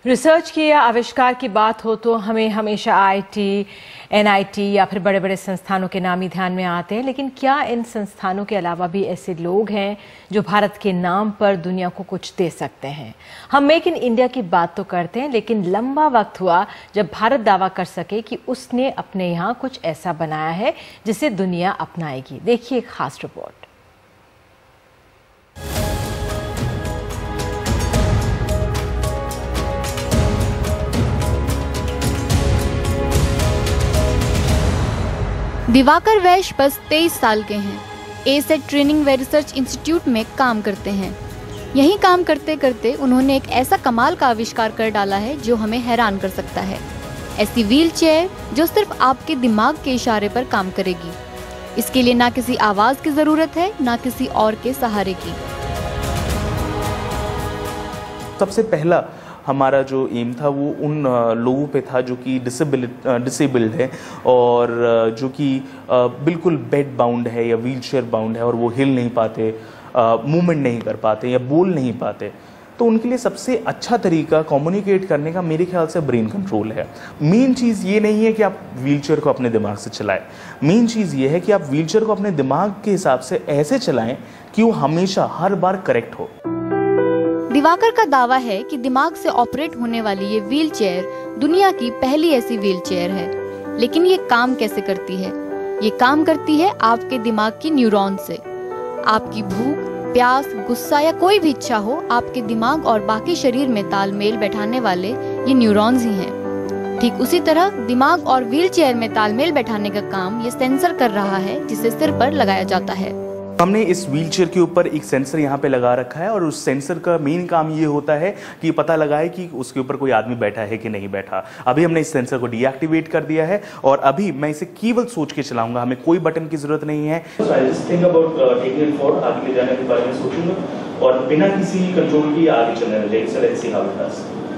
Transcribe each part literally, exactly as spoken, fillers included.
Research की या आविष्कार की बात हो तो हमें हमेशा I I T, N I T या फिर बड़े बड़े संस्थानों के नाम ही ध्यान में आते हैं, लेकिन क्या इन संस्थानों के अलावा भी ऐसे लोग हैं जो भारत के नाम पर दुनिया को कुछ दे सकते हैं? हम मेक इन इंडिया की बात तो करते हैं, लेकिन लंबा वक्त हुआ जब भारत दावा कर सके कि उसने अपने यहाँ कुछ ऐसा बनाया है जिसे दुनिया अपनाएगी। देखिए एक खास रिपोर्ट। दिवाकर वैश्य बस तेईस साल के हैं। ए सेट ट्रेनिंग व रिसर्च इंस्टीट्यूट में काम करते हैं। यहीं काम करते करते उन्होंने एक ऐसा कमाल का आविष्कार कर डाला है जो हमें हैरान कर सकता है। ऐसी व्हील चेयर जो सिर्फ आपके दिमाग के इशारे पर काम करेगी। इसके लिए ना किसी आवाज की जरूरत है, ना किसी और के सहारे की। सबसे पहला हमारा जो एम था वो उन लोगों पे था जो कि डिसेबल्ड है और जो कि बिल्कुल बेड बाउंड है या व्हील चेयर बाउंड है और वो हिल नहीं पाते, मूवमेंट नहीं कर पाते या बोल नहीं पाते। तो उनके लिए सबसे अच्छा तरीका कम्युनिकेट करने का मेरे ख्याल से ब्रेन कंट्रोल है। मेन चीज़ ये नहीं है कि आप व्हील चेयर को अपने दिमाग से चलाएं, मेन चीज़ ये है कि आप व्हील चेयर को अपने दिमाग के हिसाब से ऐसे चलाएं कि वो हमेशा हर बार करेक्ट हो। दिवाकर का दावा है कि दिमाग से ऑपरेट होने वाली ये व्हील चेयर दुनिया की पहली ऐसी व्हील चेयर है। लेकिन ये काम कैसे करती है? ये काम करती है आपके दिमाग की न्यूरॉन से। आपकी भूख, प्यास, गुस्सा या कोई भी इच्छा हो, आपके दिमाग और बाकी शरीर में तालमेल बैठाने वाले ये न्यूरॉन्स ही हैं। ठीक उसी तरह दिमाग और व्हील चेयर में तालमेल बैठाने का काम ये सेंसर कर रहा है, जिसे सिर पर लगाया जाता है। हमने इस व्हील चेयर के ऊपर एक सेंसर यहाँ पे लगा रखा है और उस सेंसर का मेन काम ये होता है कि पता लगाए कि उसके ऊपर कोई आदमी बैठा है कि नहीं बैठा। अभी हमने इस सेंसर को डीएक्टिवेट कर दिया है और अभी मैं इसे केवल सोच के चलाऊंगा, हमें कोई बटन की जरूरत नहीं है। so, आगे ले जाने के बारे में सोचूंगा और बिना किसी कंट्रोल की आगे चलने लगे।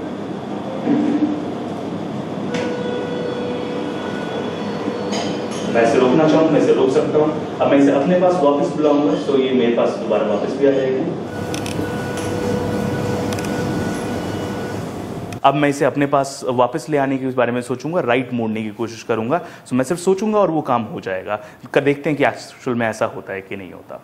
मैं इसे रोकना चाहूँ, मैं इसे रोक सकता हूँ। अब मैं इसे अपने पास वापस बुलाऊंगा तो ये मेरे पास दोबारा वापस भी आ जाएगी। अब मैं इसे अपने पास वापस ले आने के बारे में सोचूंगा, राइट मोड़ने की कोशिश करूंगा। तो मैं सिर्फ सोचूंगा और वो काम हो जाएगा। कर देखते हैं कि एक्चुअल में ऐसा होता है कि नहीं होता।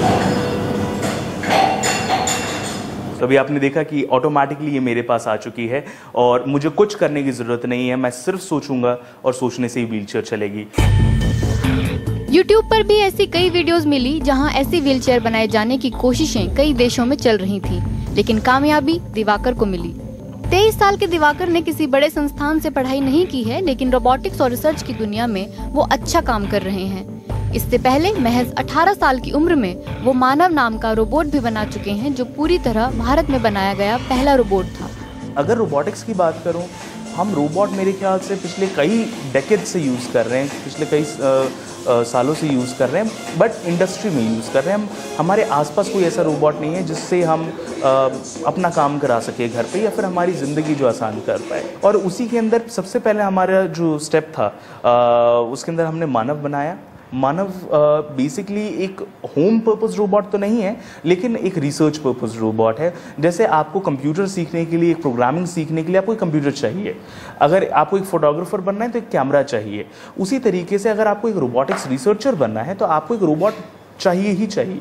तो अभी आपने देखा कि ऑटोमेटिकली ये मेरे पास आ चुकी है और मुझे कुछ करने की जरूरत नहीं है। मैं सिर्फ सोचूंगा और सोचने से ही व्हीलचेयर चलेगी। यूट्यूब पर भी ऐसी कई वीडियोस मिली जहां ऐसी व्हीलचेयर बनाए जाने की कोशिशें कई देशों में चल रही थी, लेकिन कामयाबी दिवाकर को मिली। तेईस साल के दिवाकर ने किसी बड़े संस्थान से पढ़ाई नहीं की है, लेकिन रोबोटिक्स और रिसर्च की दुनिया में वो अच्छा काम कर रहे हैं। इससे पहले महज अठारह साल की उम्र में वो मानव नाम का रोबोट भी बना चुके हैं, जो पूरी तरह भारत में बनाया गया पहला रोबोट था। अगर रोबोटिक्स की बात करूं, हम रोबोट मेरे ख्याल से पिछले कई डेकेड से यूज़ कर रहे हैं, पिछले कई आ, आ, सालों से यूज़ कर रहे हैं, बट इंडस्ट्री में यूज़ कर रहे हैं। हम हमारे आसपास कोई ऐसा रोबोट नहीं है जिससे हम आ, अपना काम करा सके घर पे या फिर हमारी ज़िंदगी जो आसान कर पाए। और उसी के अंदर सबसे पहले हमारा जो स्टेप था आ, उसके अंदर हमने मानव बनाया। मानव बेसिकली एक होम पर्पस रोबोट तो नहीं है, लेकिन एक रिसर्च पर्पस रोबोट है। जैसे आपको कंप्यूटर सीखने के लिए, एक प्रोग्रामिंग सीखने के लिए आपको एक कंप्यूटर चाहिए, अगर आपको एक फोटोग्राफर बनना है तो एक कैमरा चाहिए। उसी तरीके से अगर आपको एक रोबोटिक्स रिसर्चर बनना है तो आपको एक रोबोट चाहिए ही चाहिए।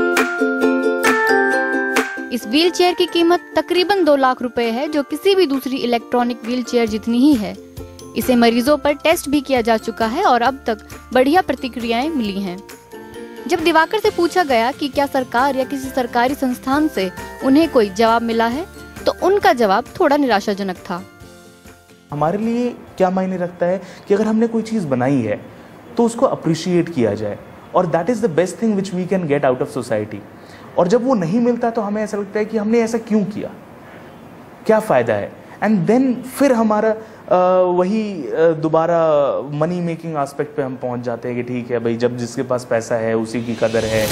इस व्हील चेयर की कीमत तकरीबन दो लाख रुपए है, जो किसी भी दूसरी इलेक्ट्रॉनिक व्हील चेयर जितनी ही है। इसे मरीजों पर टेस्ट भी किया जा चुका है और अब तक बढ़िया प्रतिक्रियाएं मिली हैं। जब दिवाकर से पूछा गया कि क्या सरकार या किसी सरकारी संस्थान से उन्हें कोई जवाब मिला है, तो उनका जवाब थोड़ा निराशाजनक था। हमारे लिए क्या मायने रखता है कि अगर हमने कोई चीज़ बनाई है तो उसको अप्रिशिएट किया जाए, और that is the best thing which we can get out of society. और जब वो नहीं मिलता तो हमें ऐसा लगता है कि हमने ऐसा क्यों किया, क्या फ़ायदा है। एंड देन फिर हमारा आ, वही दोबारा मनी मेकिंग एस्पेक्ट पे हम पहुंच जाते हैं कि ठीक है भाई, जब जिसके पास पैसा है उसी की कदर है।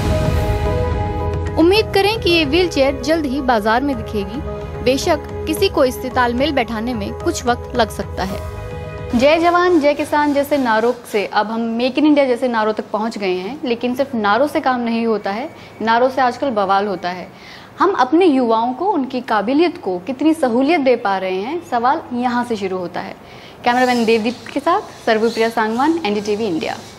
उम्मीद करें कि ये व्हील चेयर जल्द ही बाजार में दिखेगी। बेशक किसी को इससे तालमेल बैठाने में कुछ वक्त लग सकता है। जय जवान जय किसान जैसे नारों से अब हम मेक इन इंडिया जैसे नारों तक पहुंच गए हैं, लेकिन सिर्फ नारों से काम नहीं होता है, नारों से आजकल बवाल होता है। हम अपने युवाओं को, उनकी काबिलियत को कितनी सहूलियत दे पा रहे हैं, सवाल यहाँ से शुरू होता है। कैमरामैन देवदीप के साथ Sarvapriya Sangwan, N D T V India.